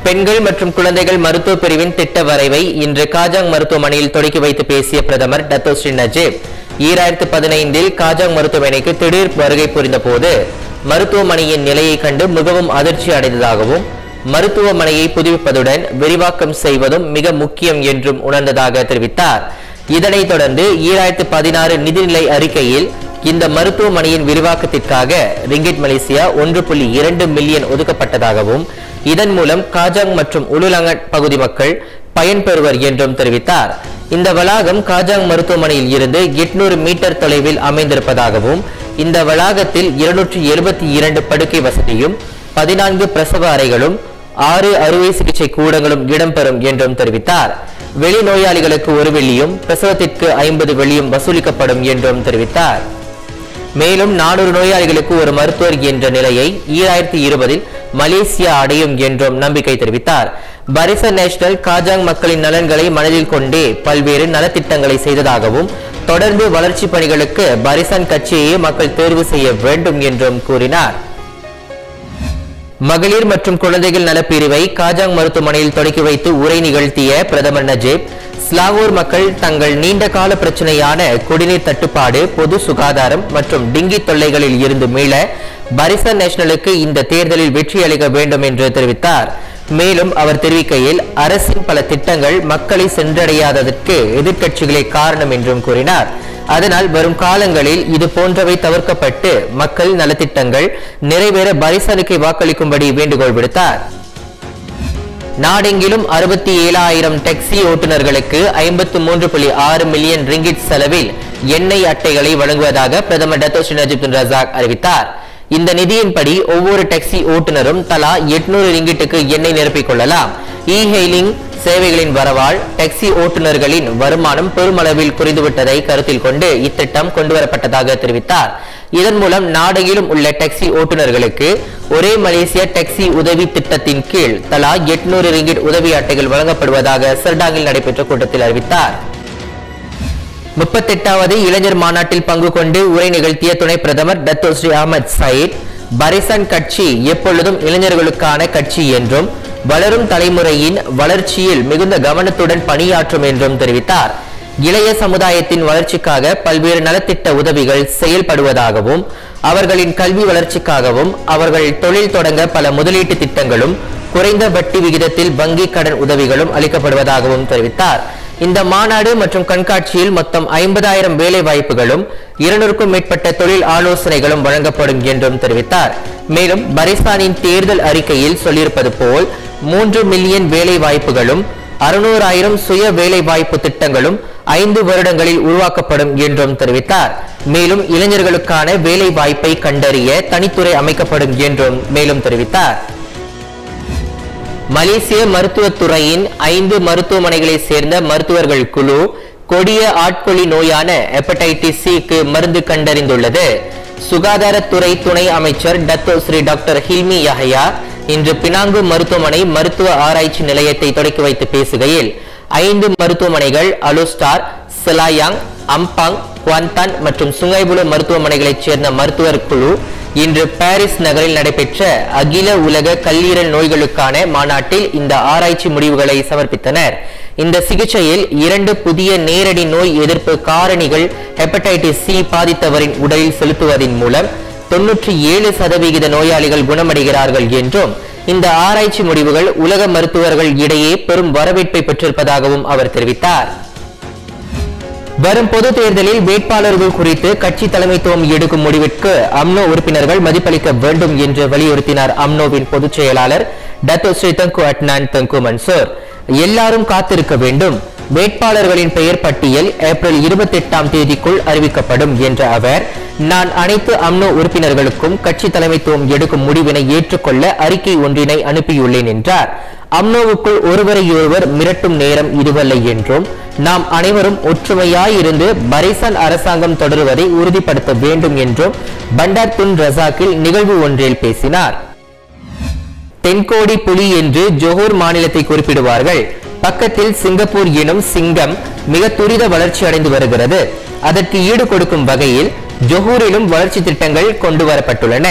பெண்கள் மற்றும் குழந்தைகள் மருத்துவ பிரிவின் திட்ட வரைவை இன்று காஜாங் மருத்துவமனையில் தொடக்கி வைத்து பேசிய பிரதமர் டத்தோ ஸ்ரீ நஜீப் 2015 காஜாங் மருத்துவமனைக்கு திடீர் வருகை புரிந்த போது மருத்துவமனையின் நிலையை கண்டு மிகவும் அதிர்ச்சி அடைந்ததாகவும் மருத்துவமனையை புதுப்பிப்பதுடன் விரிவாக்கம் செய்வதும் மிக முக்கியம் என்றும் உணர்ந்ததாக தெரிவித்தார். இதனைத் தொடர்ந்து 2016 நிதிநிலை அறிக்கையில் இந்த மருத்துவமனையின் விரிவாக்கத்திற்காக ரிங்கிட் மலேசியா 1.2 மில்லியன் ஒதுக்கப்பட்டதாகவும் இதன் மூலம் காஜாங் மற்றும் உலுலங்கட் பகுதி மக்கள் பயன்பெறுவர் என்றும் தெரிவித்தார். இந்த வளாகம் காஜாங் மருத்துவமனையில் இருந்து 800 மீட்டர் தொலைவில் அமைந்திருப்பதாகவும் இந்த வளாகத்தில் 272 படுக்கை வசதியும் 14 பிரசவ அறைகளும் 6 அறுவை சிகிச்சை கூடங்களும் இடம்பெறும் என்றும் தெரிவித்தார். வெளிநோயாளிகளுக்கு 1 வெள்ளியும் பிரசவத்திற்கு 50 வெள்ளியும் வசூலிக்கப்படும் என்றும் தெரிவித்தார். மேலும் 400 நோயாளிகளுக்கு ஒரு மருத்துவர் என்ற நிலையை 2020 மலேசியா அடையும் என்றும் நம்பிக்கை தெரிவித்தார். பரிசன் நேஷனல் காஜாங் மக்களின் நலன்களை மனதில் கொண்டே பல்வேறு நலத்திட்டங்களை செய்ததாகவும் தொடர்ந்து வளர்ச்சி பணிகளுக்கு பரிசன் கட்சியை மக்கள் தேர்வு செய்ய வேண்டும் என்றும் கூறினார். மகளிர் மற்றும் குழந்தைகள் நலப்பிரிவை காஜாங் மருத்துவமனையில் தொடக்கி வைத்து உரை நிகழ்த்திய பிரதமர் நஜீப் ஸ்லாங்கூர் மக்கள் தங்கள் நீண்ட கால பிரச்சனையான குடிநீர் தட்டுப்பாடு, பொது சுகாதாரம் மற்றும் டிங்கி தொல்லைகளில் இருந்து மீள பரிசன் நேஷனலுக்கு இந்த தேர்தலில் வெற்றி அளிக்க வேண்டும் என்று தெரிவித்தார். மேலும் அவர் தெரிவிக்கையில் அரசின் பல திட்டங்கள் மக்களை சென்றடையாததற்கு எதிர்க்கட்சிகளே காரணம் என்றும் கூறினார். அதனால் வரும் காலங்களில் இது போன்றவை தவிர்க்கப்பட்டு மக்கள் நலத்திட்டங்கள் நிறைவேற பரிசனுக்கு வாக்களிக்கும்படி வேண்டுகோள் விடுத்தார். நாடெங்கிலும் 67,000 டாக்ஸி ஓட்டுநர்களுக்கு 53.6 மில்லியன் ரிங்கிட் செலவில் எண்ணெய் அட்டைகளை வழங்குவதாக பிரதமர் டத்தோ ஸ்ரீ நஜீப் ரசாக் அறிவித்தார். இந்த நிதியின்படி ஒவ்வொரு டாக்ஸி ஓட்டுநரும் தலா 800 ரிங்கிட்டுக்கு எண்ணெய் நிரப்பிக் கொள்ளலாம். இ-ஹெயிலிங் சேவைகளின் வரவால் டாக்ஸி ஓட்டுநர்களின் வருமானம் பெருமளவில் குறைந்துவிட்டதை கருத்தில் கொண்டு இத்திட்டம் கொண்டுவரப்பட்டதாக தெரிவித்தார். இதன் மூலம் நாடெங்கிலும் உள்ள டாக்ஸி ஓட்டுநர்களுக்கு ஒரே மலேசிய டாக்ஸி உதவி திட்டத்தின் கீழ் தலா 800 ரிங்கிட் உதவி அட்டைகள் வழங்கப்படுவதாக சர்டாங்கில் நடைபெற்ற கூட்டத்தில் அறிவித்தார். 38வது இளைஞர் மாநாட்டில் பங்கு கொண்டு உரை நிகழ்த்திய துணை பிரதமர் Dato Sri Ahmad Zahid Barisan கட்சி எப்பொழுதும் இளைஞர்களுக்கான கட்சி என்றும் வளரும் தலைமுறையின் வளர்ச்சியில் மிகுந்த கவனத்துடன் பணியாற்றும் என்றும் தெரிவித்தார். இளைய சமுதாயத்தின் வளர்ச்சிக்காக பல்வேறு நலத்திட்ட உதவிகள் செயல்படுவதாகவும் அவர்களின் கல்வி வளர்ச்சிக்காகவும் அவர்கள் தொழில் தொடங்க பல முதலீட்டு திட்டங்களும் குறைந்த வட்டி விகிதத்தில் வங்கி கடன் உதவிகளும் அளிக்கப்படுவதாகவும் தெரிவித்தார். இந்த மாநாடு மற்றும் கண்காட்சியில் மொத்தம் 50,000 வேலை வாய்ப்புகளும் 200க்கும் மேற்பட்ட தொழில் ஆலோசனைகளும் வழங்கப்படும் என்றும் தெரிவித்தார். மேலும் பரிசானின் தேர்தல் அறிக்கையில் சொல்லியிருப்பது போல் 3 மில்லியன் வேலை வாய்ப்புகளும் 600,000 சுய வேலை வாய்ப்பு திட்டங்களும் 5 வருடங்களில் உருவாக்கப்படும் என்றும் தெரிவித்தார். மேலும் இளைஞர்களுக்கான வேலை வாய்ப்பை கண்டறிய தனித்துறை அமைக்கப்படும் என்றும் மேலும் தெரிவித்தார். மலேசிய மருத்துவத்துறையின் 5 மருத்துவமனைகளை சேர்ந்த மருத்துவர்கள் குழு கொடிய ஆட்கொள்ளி நோயான ஹெப்படைட்டிஸ் C-க்கு மருந்து கண்டறிந்துள்ளது. சுகாதாரத்துறை துணை அமைச்சர் Dato Sri doctor Hilmi Yahaya இன்று பினாங்கு மருத்துவமனை மருத்துவ ஆராய்ச்சி நிலையத்தை தொடக்கி வைத்து பேசுகையில் 5 மருத்துவமனைகள் அலுஸ்டார், செலாயாங், அம்பாங், குவாந்தான் மற்றும் சுங்கைபுலு மருத்துவமனைகளைச் சேர்ந்த மருத்துவர் குழு இன்று பாரிஸ் நகரில் நடைபெற்ற அகில உலக கல்லீரல் நோய்களுக்கான மாநாட்டில் இந்த ஆராய்ச்சி முடிவுகளை சமர்ப்பித்தனர். இந்த சிகிச்சையில் 2 புதிய நேரடி நோய் எதிர்ப்பு காரணிகள் ஹெப்படைட்டிஸ் C பாதித்தவரின் உடலில் செலுத்துவதன் மூலம் 97% நோயாளிகள் குணமடைகிறார்கள் என்றும் இந்த ஆராய்ச்சி முடிவுகள் உலக மருத்துவர்கள் இடையே பெரும் வரவேற்பை பெற்றிருப்பதாகவும் அவர் தெரிவித்தார். வரும் பொது தேர்தலில் வேட்பாளர்கள் குறித்து கட்சி தலைமைத்துவம் எடுக்கும் முடிவிற்கு அம்னோ உறுப்பினர்கள் மதிப்பளிக்க வேண்டும் என்று வலியுறுத்தினார். அம்னோவின் பொதுச் செயலாளர் டத்தோ ஸ்ரீ தங்கு அட்னான் தங்கு மன்சூர் எல்லாரும் காத்திருக்க வேண்டும். வேட்பாளர்களின் பெயர் பட்டியல் ஏப்ரல் 28ஆம் தேதிக்குள் அறிவிக்கப்படும் என்ற அவர், நான் அனைத்து அம்னோ உறுப்பினர்களுக்கும் கட்சி தலைமைத்துவம் எடுக்கும் முடிவினை ஏற்றுக்கொள்ள அறிக்கை ஒன்றினை அனுப்பியுள்ளேன் என்றார். அம்னோவுக்குள் ஒருவரையொருவர் மிரட்டும் நேரம் இதுவல்ல என்றும் நாம் அனைவரும் ஒற்றுமையாயிருந்து பரிசன் அரசாங்கம் தொடருவதை உறுதிப்படுத்த வேண்டும் என்றும் பண்டார் துன் ரசாக்கில் நிகழ்வு ஒன்றில் பேசினார். தென்கோடி புலி என்று ஜோஹர் மாநிலத்தை குறிப்பிடுவார்கள். பக்கத்தில் சிங்கப்பூர் எனும் சிங்கம் மிக துரித வளர்ச்சி அடைந்து வருகிறது. அதற்கு ஈடு கொடுக்கும் வகையில் ஜோஹூரிலும் வளர்ச்சி திட்டங்கள் கொண்டு வரப்பட்டுள்ளன.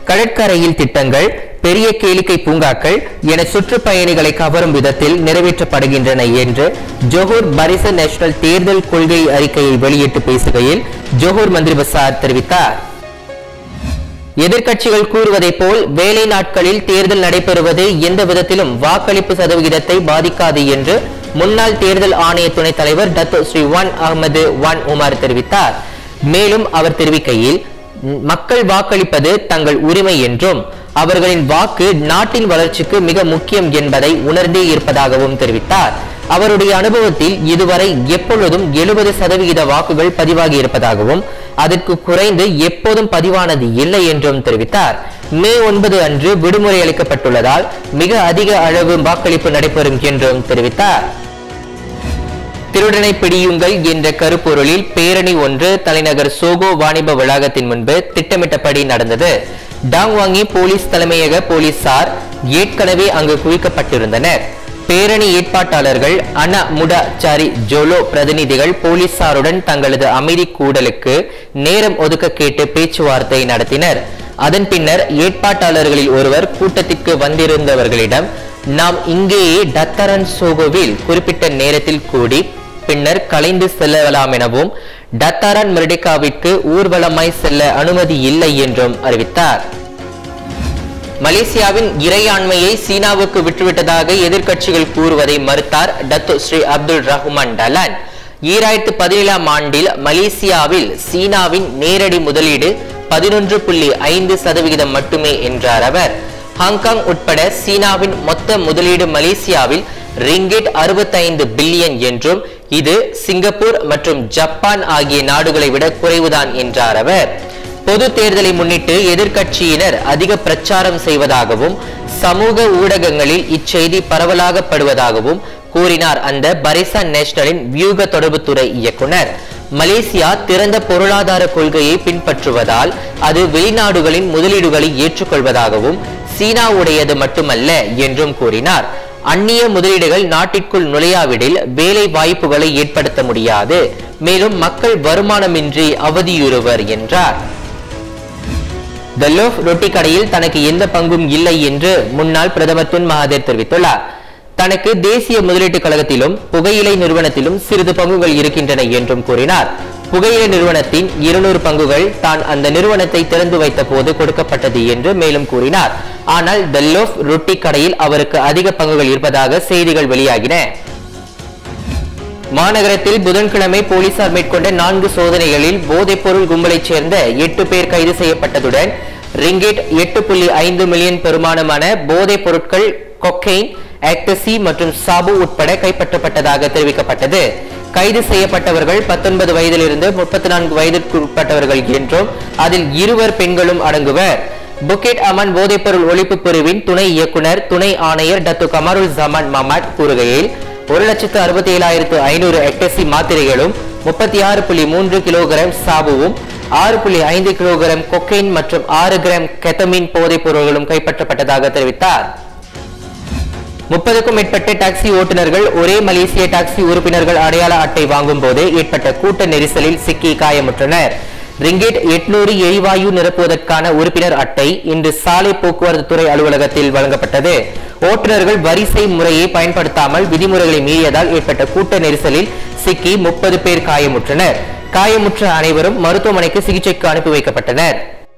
கடற்கரையில் திட்டங்கள், பெரிய கேளிக்கை பூங்காக்கள் என சுற்றுப்பயணிகளை கவரும் விதத்தில் நிறைவேற்றப்படுகின்றன என்று ஜோஹர் பரிச நேஷனல் தேர்தல் கொள்கை அறிக்கையை வெளியிட்டு பேசுகையில் ஜோஹர் மந்திரி பசார் தெரிவித்தார். எதிர்க்கட்சிகள் கூறுவதை போல் வேலை நாட்களில் தேர்தல் நடைபெறுவது எந்த விதத்திலும் வாக்களிப்பு சதவிகிதத்தை பாதிக்காது என்று முன்னாள் தேர்தல் ஆணைய துணைத் தலைவர் Dato Sri Wan Ahmad Wan Omar தெரிவித்தார். மேலும் அவர் தெரிவிக்கையில், மக்கள் வாக்களிப்பது தங்கள் உரிமை என்றும் அவர்களின் வாக்கு நாட்டின் வளர்ச்சிக்கு மிக முக்கியம் என்பதை உணர்ந்தே இருப்பதாகவும் தெரிவித்தார். அவருடைய அனுபவத்தில் இதுவரை எப்பொழுதும் 70% வாக்குகள் பதிவாகி இருப்பதாகவும் அதற்கு குறைந்து எப்போதும் பதிவானது இல்லை என்றும் தெரிவித்தார். மே 9 அன்று விடுமுறை அளிக்கப்பட்டுள்ளதால் மிக அதிக அளவு வாக்களிப்பு நடைபெறும் என்றும் தெரிவித்தார். திருடனை பிடியுங்கள் என்ற கருப்பொருளில் பேரணி ஒன்று தலைநகர் சோகோ வாணிப வளாகத்தின் முன்பு திட்டமிட்டபடி நடந்தது. டாங்வாங்கி போலீஸ் தலைமையக போலீசார் ஏற்கனவே அங்கு குவிக்கப்பட்டிருந்தனர். பேரணி ஏற்பாட்டாளர்கள் அன முடாச்சாரி ஜோலோ பிரதிநிதிகள் போலீசாருடன் தங்களது அமைதி கூடலுக்கு நேரம் ஒதுக்க கேட்டு பேச்சுவார்த்தை நடத்தினர். அதன் பின்னர் ஏற்பாட்டாளர்களில் ஒருவர் கூட்டத்திற்கு வந்திருந்தவர்களிடம், நாம் இங்கேயே டத்தரன் சோகோவில் குறிப்பிட்ட நேரத்தில் கூடி பின்னர் கலைந்து செல்லலாம் எனவும் டத்தாரன் மெர்டேகாவிற்கு ஊர்வலமாய் செல்ல அனுமதி இல்லை என்றும் அறிவித்தார். மலேசியாவின் இறையாண்மையை சீனாவுக்கு விட்டுவிட்டதாக எதிர்க்கட்சிகள் கூறுவதை மறுத்தார் Dato Sri Abdul Rahman Dahlan. 2017 ஆண்டில் மலேசியாவில் சீனாவின் நேரடி முதலீடு 11.5% மட்டுமே என்றார் அவர். ஹாங்காங் உட்பட சீனாவின் மொத்த முதலீடு மலேசியாவில் ரிங்கிட் 65 பில்லியன் என்றும் இது சிங்கப்பூர் மற்றும் ஜப்பான் ஆகிய நாடுகளை விட குறைவுதான் என்றார் அவர். பொது தேர்தலை முன்னிட்டு எதிர்க்கட்சியினர் அதிக பிரச்சாரம் செய்வதாகவும் சமூக ஊடகங்களில் இச்செய்தி பரவலாகப்படுவதாகவும் கூறினார் அந்த பரிசா நேஷனலின் வியூக தொடர்புத்துறை இயக்குனர். மலேசியா திறந்த பொருளாதார கொள்கையை பின்பற்றுவதால் அது வெளிநாடுகளின் முதலீடுகளை ஏற்றுக்கொள்வதாகவும் சீனாவுடையது மட்டுமல்ல என்றும் கூறினார். அந்நிய முதலீடுகள் நாட்டிற்குள் நுழையாவிடில் வேலை வாய்ப்புகளை ஏற்படுத்த முடியாது, மேலும் மக்கள் வருமானமின்றி அவதியுறுவர் என்றார். த லோஃப் ரொட்டி கடையில் தனக்கு எந்த பங்கும் இல்லை என்று முன்னாள் பிரதமர் துன் மகாதீர் தெரிவித்துள்ளார். தனக்கு தேசிய முதலீட்டுக் கழகத்திலும் புகையிலை நிறுவனத்திலும் சிறிது பங்குகள் இருக்கின்றன என்றும் கூறினார். புகையிலை நிறுவனத்தின் 200 பங்குகள் தான் அந்த நிறுவனத்தை திறந்து வைத்த போது கொடுக்கப்பட்டது என்று மேலும் கூறினார். ஆனால் த லோஃப் ரொட்டி கடையில் அவருக்கு அதிக பங்குகள் இருப்பதாக செய்திகள் வெளியாகின. மாநகரத்தில் புதன்கிழமை போலீசார் மேற்கொண்ட 4 சோதனைகளில் போதைப்பொருள் கும்பலைச் சேர்ந்த 8 பேர் கைது செய்யப்பட்டதுடன் ரிங்கிட் 8.5 மில்லியன் பெறுமானமான போதைப் பொருட்கள், கொக்கைன், எக்டசி மற்றும் சாபு உட்பட கைப்பற்றப்பட்டதாக தெரிவிக்கப்பட்டது. கைது செய்யப்பட்டவர்கள் 19 வயதிலிருந்து 34 வயதிற்கு உட்பட்டவர்கள் என்றும் அதில் 2 பெண்களும் அடங்குவர். புக்கெட் அமன் போதைப்பொருள் ஒழிப்பு பிரிவின் துணை இயக்குனர் துணை ஆணையர் டத்து கமருல் ஜமான் மமாட் கூறுகையில், 1,67,500 எக்டசி மாத்திரைகளும் 36.3 கிலோகிராம் சாபுவும் 6.5 கிலோகிராம் கொக்கைன் மற்றும் 6 கிராம் கெத்தமின் போதைப் பொருள்களும் கைப்பற்றப்பட்டதாக தெரிவித்தார். 30க்கும் மேற்பட்ட டாக்ஸி ஓட்டுநர்கள் ஒரே மலேசிய டாக்ஸி உறுப்பினர்கள் அடையாள அட்டை வாங்கும் போது ஏற்பட்ட கூட்ட நெரிசலில் சிக்கி காயமுற்றனர். ரிங்கிட் 800 எரிவாயு நிரப்புவதற்கான உறுப்பினர் அட்டை இன்று சாலை போக்குவரத்து துறை அலுவலகத்தில் வழங்கப்பட்டது. ஓட்டுநர்கள் வரிசை முறையை பயன்படுத்தாமல் விதிமுறைகளை மீறியதால் ஏற்பட்ட கூட்ட நெரிசலில் சிக்கி 30 பேர் காயமுற்றனர். காயமுற்ற அனைவரும் மருத்துவமனைக்கு சிகிச்சைக்கு அனுப்பி வைக்கப்பட்டனர்.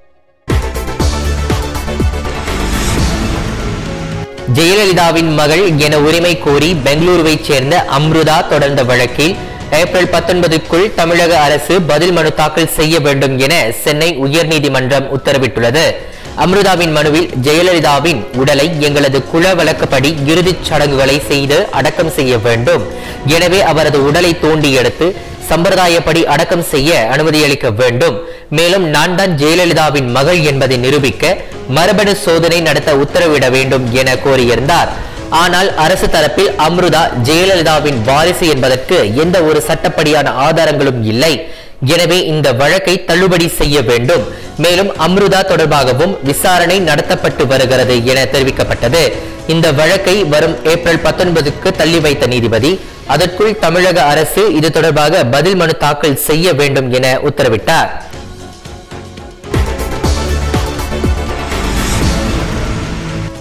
ஜெயலலிதாவின் மகள் என உரிமை கோரி பெங்களூருவைச் சேர்ந்த அம்ருதா தொடர்ந்த வழக்கில் ஏப்ரல் 19க்குள் தமிழக அரசு பதில் மனு தாக்கல் செய்ய வேண்டும் என சென்னை உயர்நீதிமன்றம் உத்தரவிட்டுள்ளது. அம்ருதாவின் மனுவில் ஜெயலலிதாவின் உடலை எங்களது குல வழக்கப்படி இறுதிச் சடங்குகளை செய்து அடக்கம் செய்ய வேண்டும், எனவே அவரது உடலை தோண்டி எடுத்து சம்பிரதாயப்படி அடக்கம் செய்ய அனுமதி அளிக்க வேண்டும், மேலும் நான் தான் ஜெயலலிதாவின் மகள் என்பதை நிரூபிக்க மரபணு சோதனை நடத்த உத்தரவிட வேண்டும் என கோரியிருந்தார். ஆனால் அரசு தரப்பில் அம்ருதா ஜெயலலிதாவின் வாரிசு என்பதற்கு எந்த ஒரு சட்டப்படியான ஆதாரங்களும் இல்லை, எனவே இந்த வழக்கை தள்ளுபடி செய்ய வேண்டும், மேலும் அம்ருதா தொடர்பாகவும் விசாரணை நடத்தப்பட்டு வருகிறது என தெரிவிக்கப்பட்டது. இந்த வழக்கை வரும் ஏப்ரல் 19க்கு தள்ளி வைத்த நீதிபதி அதற்குள் தமிழக அரசு இது தொடர்பாக பதில் மனு தாக்கல் செய்ய வேண்டும் என உத்தரவிட்டார்.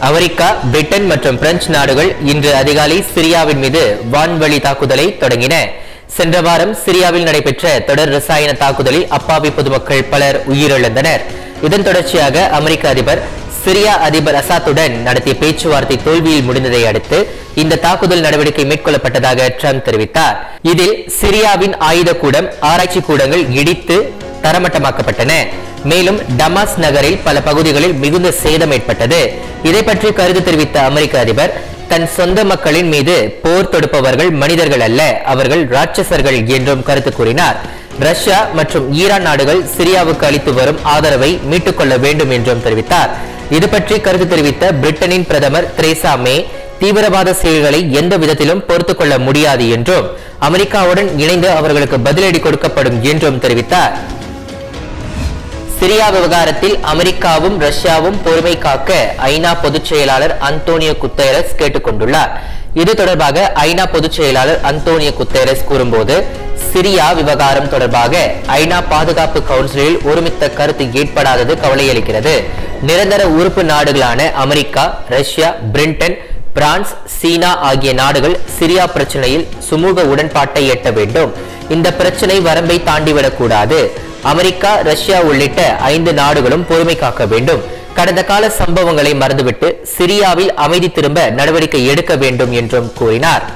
அமெரிக்கா, பிரிட்டன் மற்றும் பிரெஞ்சு நாடுகள் இன்று அதிகாலை சிரியாவின் மீது வான்வழி தாக்குதலை தொடங்கின. சென்ற வாரம் சிரியாவில் நடைபெற்ற தொடர் ரசாயன தாக்குதலில் அப்பாவி பொதுமக்கள் பலர் உயிரிழந்தனர். இதன் தொடர்ச்சியாக அமெரிக்க அதிபர் சிரியா அதிபர் அசாத்துடன் நடத்திய பேச்சுவார்த்தை தோல்வியில் முடிந்ததை அடுத்து இந்த தாக்குதல் நடவடிக்கை மேற்கொள்ளப்பட்டதாக ட்ரம்ப் தெரிவித்தார். இதில் சிரியாவின் ஆயுத கூடம், ஆராய்ச்சி கூடங்கள் இடித்து தரமட்டமாக்கப்பட்டன. மேலும் டமாஸ் நகரில் பல பகுதிகளில் மிகுந்த சேதம் ஏற்பட்டது. இதை பற்றி கருத்து தெரிவித்த அமெரிக்க அதிபர் தன் சொந்த மக்களின் மீது போர் தொடுப்பவர்கள் மனிதர்கள் அல்ல, அவர்கள் ராட்சசர்கள் என்றும் கருத்து கூறினார். ரஷ்யா மற்றும் ஈரான் நாடுகள் சிரியாவுக்கு அளித்து வரும் ஆதரவை மீட்டுக் கொள்ள வேண்டும் என்றும் தெரிவித்தார். இது பற்றி கருத்து தெரிவித்த பிரிட்டனின் பிரதமர் தெரேசா மே தீவிரவாத செயல்களை எந்த விதத்திலும் பொறுத்துக் கொள்ள முடியாது என்றும் அமெரிக்காவுடன் இணைந்து அவர்களுக்கு பதிலடி கொடுக்கப்படும் என்றும் தெரிவித்தார். சிரியா விவகாரத்தில் அமெரிக்காவும் ரஷ்யாவும் பொறுமை காக்க ஐநா பொதுச் செயலாளர் அந்தோனியோ குட்டரஸ் கேட்டுக் கொண்டுள்ளார். இது தொடர்பாக ஐநா பொதுச் செயலாளர் அந்தோனியோ குட்டரஸ் கூறும்போது, சிரியா விவகாரம் தொடர்பாக ஐநா பாதுகாப்பு கவுன்சிலில் ஒருமித்த கருத்து ஏற்படாதது கவலையளிக்கிறது. நிரந்தர உறுப்பு நாடுகளான America, Russia, Britain, France, China ஆகிய நாடுகள் சிரியா பிரச்சனையில் சுமூக உடன்பாட்டை எட்ட வேண்டும். இந்த பிரச்சனை வரம்பை தாண்டிவிடக் கூடாது. அமெரிக்கா, ரஷ்யா உள்ளிட்ட 5 நாடுகளும் பொறுமை காக்க வேண்டும். கடந்த கால சம்பவங்களை மறந்துவிட்டு சிரியாவில் அமைதி திரும்ப நடவடிக்கை எடுக்க வேண்டும் என்றும் கூறினார்.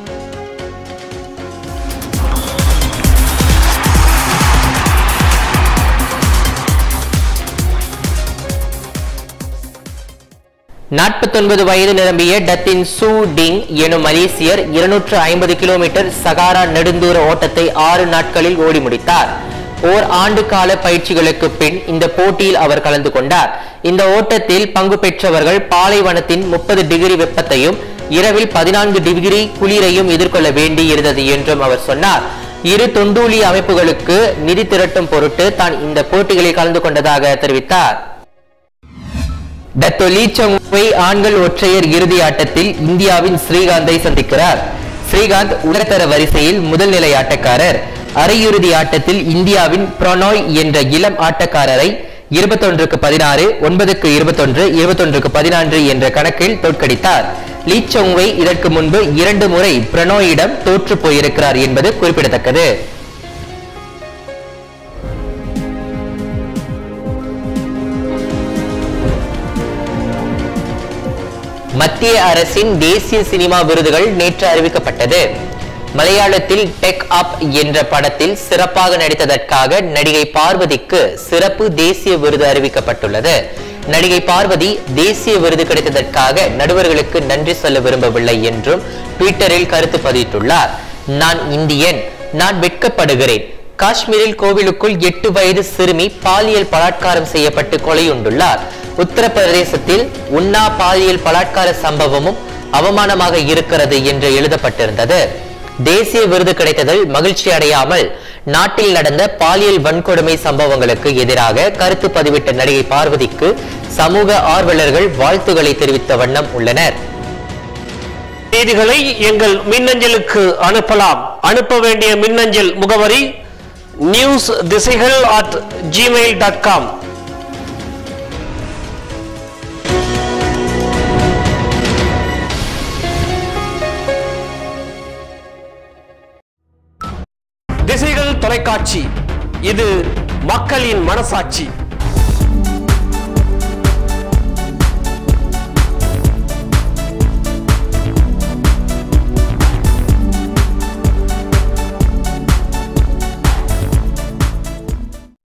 நாற்பத்தொன்பது வயது நிரம்பிய டத்தின் சூ டிங் எனும் மலேசியர் 250 கிலோமீட்டர் சகாரா நெடுந்தூர ஓட்டத்தை 6 நாட்களில் ஓடி முடித்தார். ஓர் ஆண்டு கால பயிற்சிகளுக்கு பின் இந்த போட்டியில் அவர் கலந்து கொண்டார். இந்த ஓட்டத்தில் பங்கு பெற்றவர்கள் பாலைவனத்தின் 30 டிகிரி வெப்பத்தையும் இரவில் 14 டிகிரி குளிரையும் எதிர்கொள்ள வேண்டி இருந்தது என்றும் அவர் சொன்னார். இரு தொண்டூலி அமைப்புகளுக்கு நிதி திரட்டும் பொருட்டு தான் இந்த போட்டிகளில் கலந்து கொண்டதாக தெரிவித்தார். டத்தோ லீ சங் வெய் ஆண்கள் ஒற்றையர் இறுதி ஆட்டத்தில் இந்தியாவின் ஸ்ரீகாந்தை சந்திக்கிறார். ஸ்ரீகாந்த் உலகத்தர வரிசையில் முதல் நிலை ஆட்டக்காரர். அரையிறுதி ஆட்டத்தில் இந்தியாவின் பிரணாய் என்ற இளம் ஆட்டக்காரரை 21-16, 9-21, 21-14 என்ற கணக்கில் தோற்கடித்தார். லீ சங் வெய் இதற்கு முன்பு 2 முறை பிரணாயிடம் தோற்று போயிருக்கிறார் என்பது குறிப்பிடத்தக்கது. மத்திய அரசின் தேசிய சினிமா விருதுகள் நேற்று அறிவிக்கப்பட்டது. மலையாளத்தில் டெக் அப் என்ற படத்தில் சிறப்பாக நடித்ததற்காக நடிகை பார்வதிக்கு சிறப்பு தேசிய விருது அறிவிக்கப்பட்டுள்ளது. நடிகை பார்வதி தேசிய விருது கிடைத்ததற்காக நடுவர்களுக்கு நன்றி சொல்ல விரும்பவில்லை என்றும் ட்விட்டரில் கருத்து பதிவிட்டுள்ளார். நான் இந்தியன், நான் வெட்கப்படுகிறேன். காஷ்மீரில் கோவிலுக்குள் 8 வயது சிறுமி பாலியல் பலாத்காரம் செய்யப்பட்டு கொலையுண்டுள்ளார். உத்தரப்பிரதேசத்தில் உன்னா பாலியல் பலாத்கார சம்பவமும் அவமானமாக இருக்கிறது என்று எழுதப்பட்டிருந்தது. தேசிய விருது கிடைத்ததில் மகிழ்ச்சி அடையாமல் நாட்டில் நடந்த பாலியல் வன்கொடுமை சம்பவங்களுக்கு எதிராக கருத்து பதிவிட்ட நடிகை பார்வதிக்கு சமூக ஆர்வலர்கள் வாழ்த்துக்களை தெரிவித்த வண்ணம் உள்ளனர். செய்திகளை எங்கள் மின்னஞ்சலுக்கு அனுப்பலாம். அனுப்ப வேண்டிய மின்னஞ்சல் முகவரி newsdisaigel@gmail.com. திசைகள் தொலைக்காட்சி, இது மக்களின் மனசாட்சி.